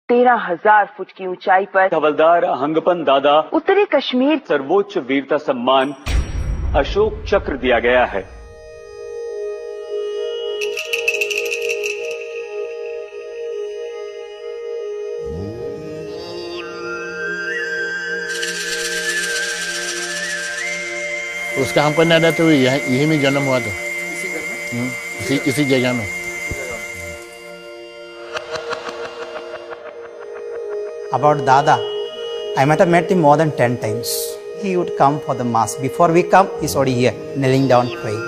13,000 foot की ऊंचाई पर हवलदार हंगपन दादा उत्तरी कश्मीर सर्वोच्च वीरता सम्मान अशोक चक्र दिया गया है। उसका हंगपन दादा तो यही में जन्म हुआ था, इसी जगह में। About Dada, I might have met him more than 10 times. He would come for the mass. Before we come, he's already here, kneeling down, praying.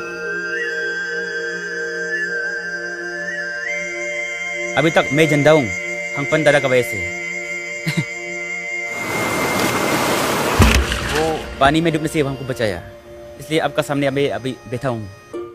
अभी तक मैं जिंदा हूँ हंगपन दादा की वजह से। वो पानी में डूबने से हमको बचाया, इसलिए आपका सामने अभी बैठा हूँ।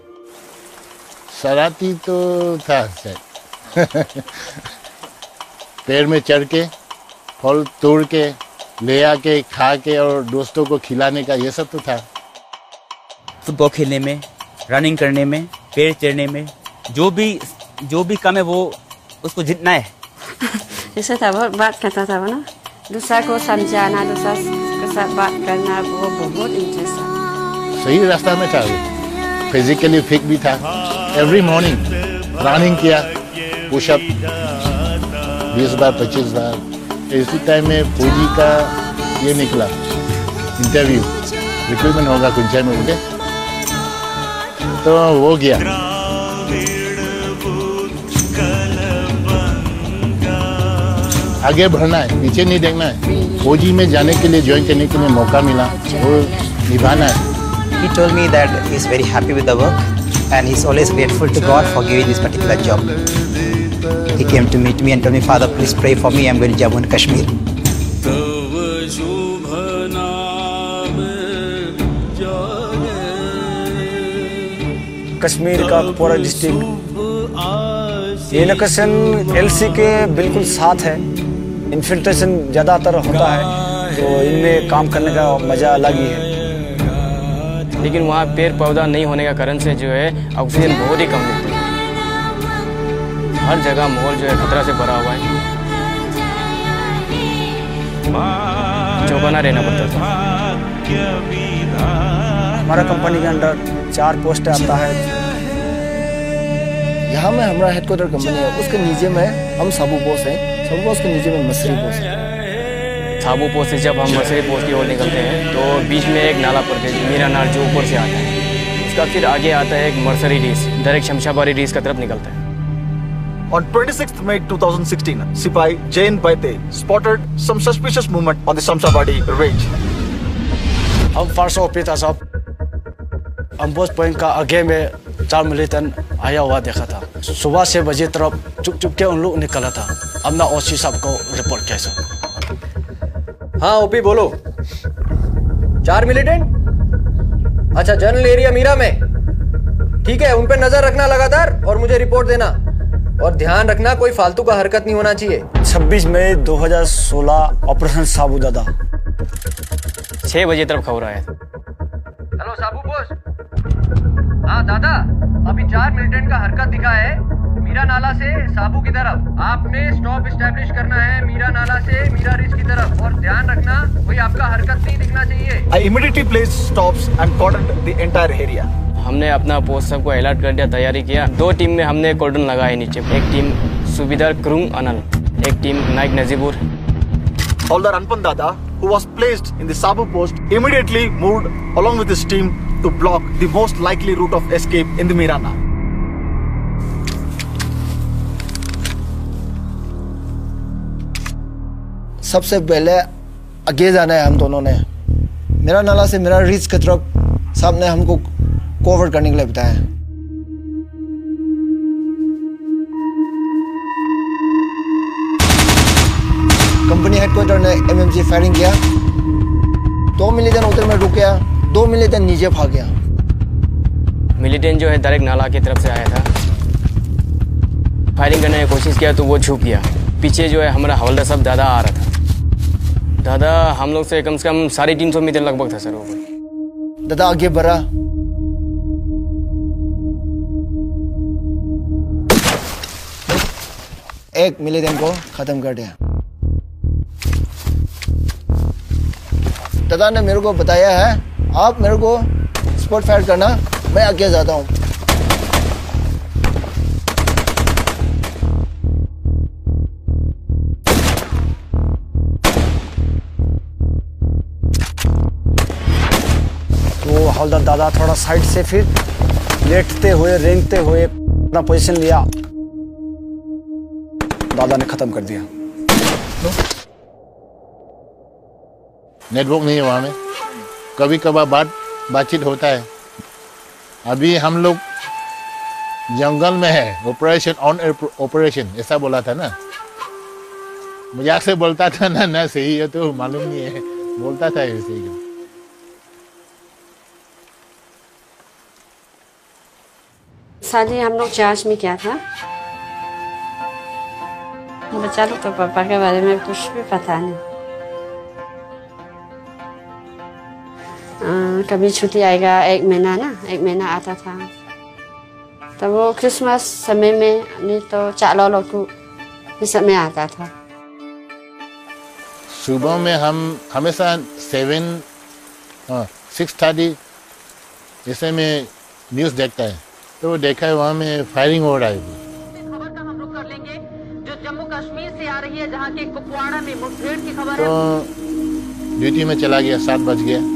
शरारती तो था शायद। पेड़ में चढ़ के फल तोड़ के ले आके खा के और दोस्तों को खिलाने का ये सब तो था। फुटबॉल खेलने में, रनिंग करने में, पेड़ चढ़ने में, जो भी काम है वो उसको जीतना है। जैसे था बहुत बात करता था ना, दूसरा को समझाना, दूसरा के साथ बात करना, वो बहुत इंटरेस्ट था। सही रास्ता में था वो, फिजिकली फिट भी था। एवरी मॉर्निंग रनिंग किया, पुशअप 20 बार 25 बार। इसी टाइम में फौजी का ये निकला इंटरव्यू, रिक्रूटमेंट होगा कुंचाई में उनके, तो वो गया। आगे बढ़ना है, पीछे नहीं देखना है। फौजी में जाने के लिए, ज्वाइन करने के लिए मौका मिला, वो निभाना है। He told me that he's very happy with the work and he's always grateful to God for giving this particular job. He came to meet me and told me, Father, please pray for me. I'm going to Jammu and Kashmir. Kashmir का पूरा district ये location LC के बिल्कुल साथ है। Infiltration ज़्यादातर होता है, तो इनमें काम करने का मज़ा अलग ही है। लेकिन वहाँ पेड़ पौधा नहीं होने का कारण से जो है ऑक्सीजन बहुत ही कम मिलती है। हर जगह माहौल जो है खतरा से भरा हुआ है, चौकन्ना रहना पड़ता था। हमारा कंपनी के अंडर 4 पोस्ट आता है। यहाँ में हमारा हेडक्वार्टर कंपनी है, उसके नीचे में हम साबू पोस्ट हैं, साबू पोस्ट के नीचे में मसरी पोस्ट है। साबू पोस्ट से जब हम मसरी पोस्ट की ओर निकलते हैं तो बीच में एक नाला पड़ता है, मीरा नाल, जो ऊपर से आता है। उसका फिर आगे आता है एक मर्सरी रीस, डायरेक्ट शमशाबादी रीस की तरफ निकलता है। On 26th May 2016, Sipai Jain Baite spotted some suspicious movement on the Shamshabadi range. हम फर्स्ट ऑफिसर साहब अम्बोज पॉइंट का आगे में 4 मिलिटेंट आया हुआ देखा था। सुबह 6 बजे तरफ चुप के उन लोग निकला था। हमने ओसी साहब को रिपोर्ट किया सर। हाँ ओपी बोलो। 4 मिलिटेंट? अच्छा, जनरल एरिया मीरा में। ठीक है, उन पे नजर रखना लगातार और मुझे रिपोर्ट देना। और ध्यान रखना कोई फालतू का हरकत नहीं होना चाहिए। 26 मई 2016 ऑपरेशन साबू दादा 6 बजे तरफ खबर आया। Hello Sabu post. हाँ दादा, अभी 4 मिलिटेंट का हरकत दिखा है मीरा नाला से साबू की तरफ। आपने स्टॉप एस्टैब्लिश करना है मीरा नाला से मीरा रिज की तरफ, और ध्यान रखना कोई आपका हरकत नहीं दिखना चाहिए। I immediately placed stops and cordoned the entire area. हमने अपना पोस्ट सबको अलर्ट कर दिया, तैयारी किया। 2 टीम में हमने कॉर्डन लगाए नीचे। एक टीम सुबेदार क्रुंग अनल, एक टीम नाइक Najibur. Haldar Anpan Dada, who was placed in the Sabu post, immediately moved along with his team to block the most likely route of escape in the Mirana. सबसे पहले आगे जाना है हम दोनों ने। मेरा नाला से मेरा रीच की तरफ साहब ने हमको कवर करने के लिए बताया। कंपनी हेडक्वार्टर ने एमएमजी फायरिंग किया। 2 मिलिटेंट उधर में रुक गया, 2 मिलिटेंट नीचे भाग गया। मिलिटेंट जो है डायरेक्ट नाला की तरफ से आया था। फायरिंग करने की कोशिश किया तो वो छुप गया। पीछे जो है हमारा हवलदार साहब दादा आ रहा था। दादा हम लोग से कम 350 मीटर लगभग था सर। वो दादा आगे बढ़ा, एक मिलिटेंट को खत्म कर दिया। दादा ने मेरे को बताया है, आप मेरे को स्पॉट फायर करना, मैं आगे जाता हूँ। तो हवलदार दादा थोड़ा साइड से फिर लेटते हुए रेंगते हुए अपना पोजीशन लिया, दादा ने खत्म कर दिया। नेटवर्क नहीं है वहाँ में, कभी कभार बातचीत होता है। अभी हम लोग जंगल में है, ऑपरेशन ऑन ऑपरेशन ऐसा बोला था ना, मजाक से बोलता था ना सही है तो मालूम नहीं है, बोलता था ऐसे ही। शादी हम लोग चर्च में किया था। बच्चा लोग तो पापा के बारे में कुछ भी पता नहीं। कभी छुट्टी आएगा, एक महीना आता था। तो वो क्रिसमस समय में नहीं तो चालो लोग इस समय आता था। सुबह में हम हमेशा 6:30 ऐसे में न्यूज़ देखता है, तो देखा है वहाँ में फायरिंग हो रहा है। खबर का हम रुख कर लेंगे जो जम्मू कश्मीर से आ रही है, जहाँ के कुपवाड़ा में मुठभेड़ की खबर है। तो ड्यूटी में चला गया, 7 बज गया।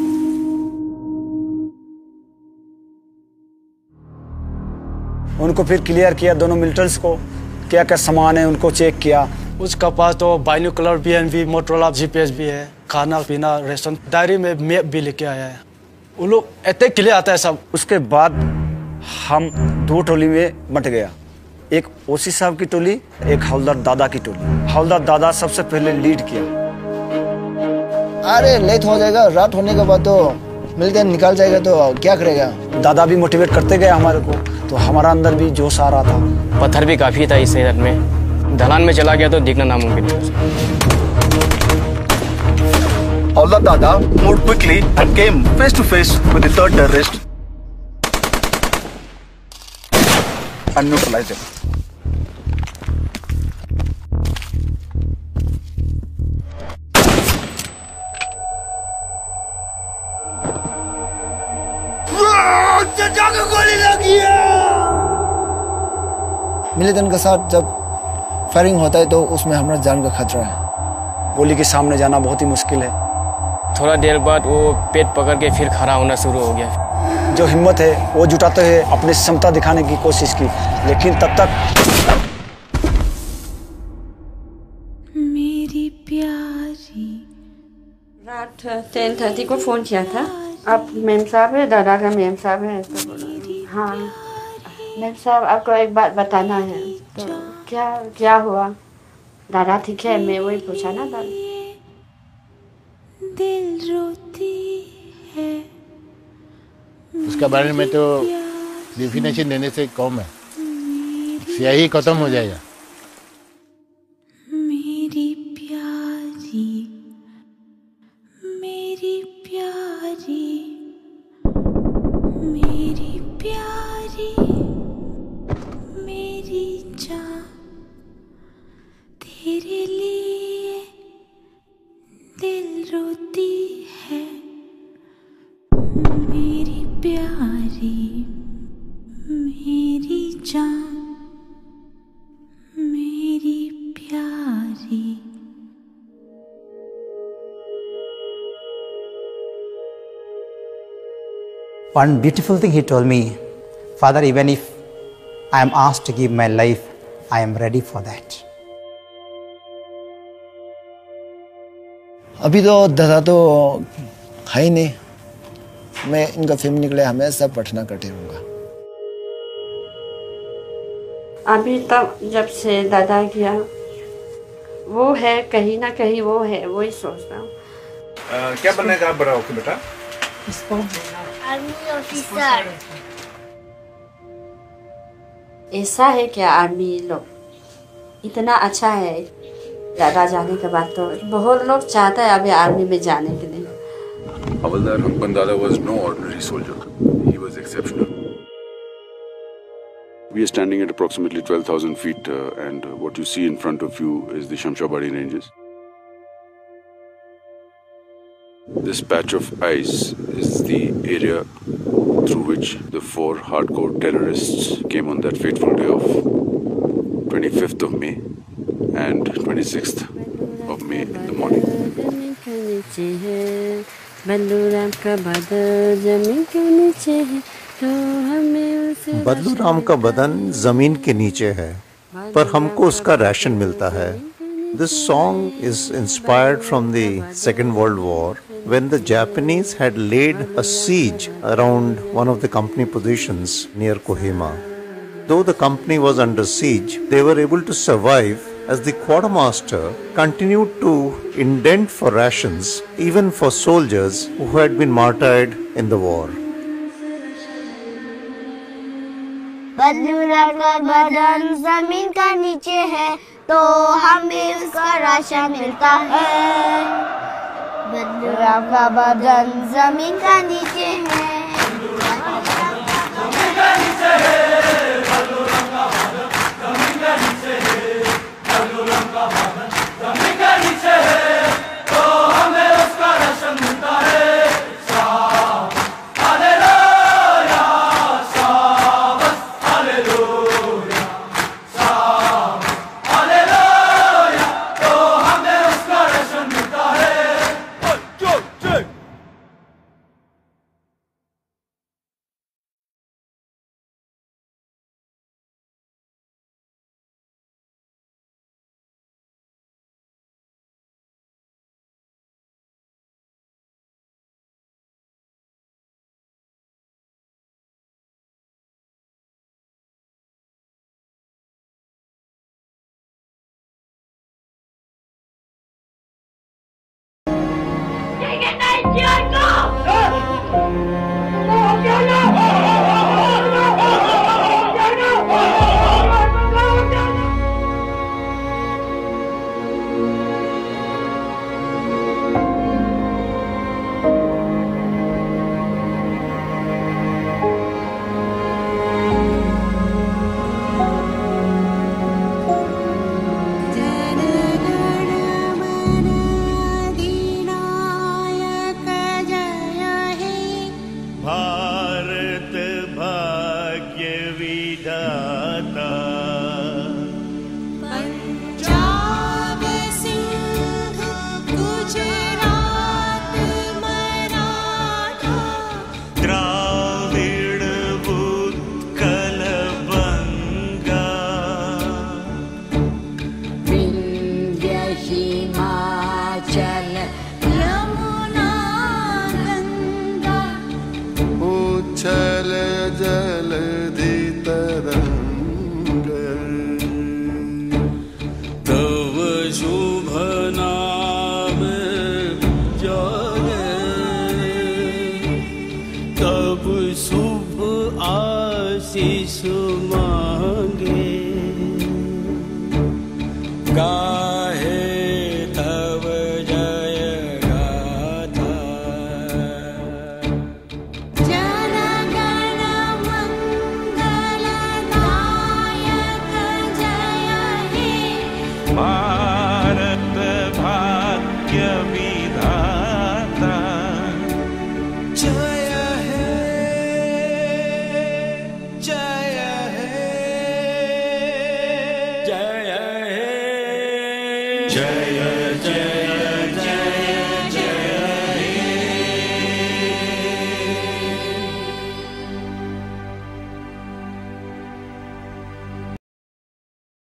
उनको फिर क्लियर किया, दोनों मिलिटेंट्स को क्या क्या सामान है उनको चेक किया। उसका पास तो बाइनोकुलर भी, मोटरोला GPS भी है, खाना पीना रेशन, डायरी में मैप भी लेके आया है। वो लोग इतने क्लियर आता है सब। उसके बाद हम 2 टोली में बंट गया, एक ओसी साहब की टोली, एक हवलदार दादा की टोली। हवलदार दादा सबसे पहले लीड किया। अरे लेट हो जाएगा, रात होने के बाद तो मिलते निकाल जाएगा, तो क्या करेगा। दादा भी मोटिवेट करते गए हमारे को, तो हमारा अंदर भी जोश आ रहा था। पत्थर भी काफी था इस सेहत में, ढलान में चला गया तो दिखना नामुमकिन है। Hawldaar Dada moved quickly and came face to face with the third terrorist and neutralized him. Militant के साथ जब फायरिंग होता है तो उसमें हमारा जान का खतरा है। गोली के सामने जाना बहुत ही मुश्किल है। थोड़ा देर बाद वो पेट पकड़ के फिर खड़ा होना शुरू हो गया। जो हिम्मत है वो जुटाते हुए अपनी क्षमता दिखाने की कोशिश की, लेकिन तब तक मेरी प्यारी। रात 10:30 को फोन किया था। अब मेम साहब है, दादा का मेम साहब है, तो हाँ मेम साहब आपको एक बात बताना है। तो क्या हुआ? दादा ठीक है? मैं वही पूछा ना दादा। दिल रोती है। उसका बारे में तो डेफिनेशन देने से कम है, स्याही खत्म हो जाएगा। मेरी प्यारी, मेरी प्यारी, मेरी प्यारी, मेरी जान, तेरे लिए दिल रोती है। मेरी प्यारी, मेरी जान, मेरी प्यारी। One beautiful thing he told me, Father, even if I am asked to give my life, I am ready for that. अभी तो दादा तो है ही नहीं, मैं इनका फैमिली के लिए हमेशा प्रार्थना करते रहूँगा। अभी तक जब से दादा किया वो है, कहीं ना कहीं वो है, वही सोचता हूँ। क्या बनने का बड़ा होके बेटा? Army officer. ऐसा है क्या? आर्मी लोग इतना अच्छा है, दादा जाने के बाद तो बहुत लोग चाहता है अभी आर्मी में जाने के लिए। Havaldar Hanpan Dada was no ordinary soldier. He was exceptional. We are standing at approximately 12,000 feet and what you see in front of you is the Shamshabari ranges. This patch of ice is the area through which the 4 hardcore terrorists came on that fateful day of 25th of May and 26th of May in the morning. बदलू राम का बदन जमीन के नीचे है, पर हमको उसका राशन मिलता है. This song is inspired from the Second World War, when the Japanese had laid a siege around one of the company positions near Kohima. Though the company was under siege, they were able to survive as the quartermaster continued to indent for rations even for soldiers who had been martyred in the war. बदलू राम का बदन जमीन का नीचे है, तो हमें उसका राशन मिलता है. बदलू राम का बदन जमीन का नीचे है. जय जय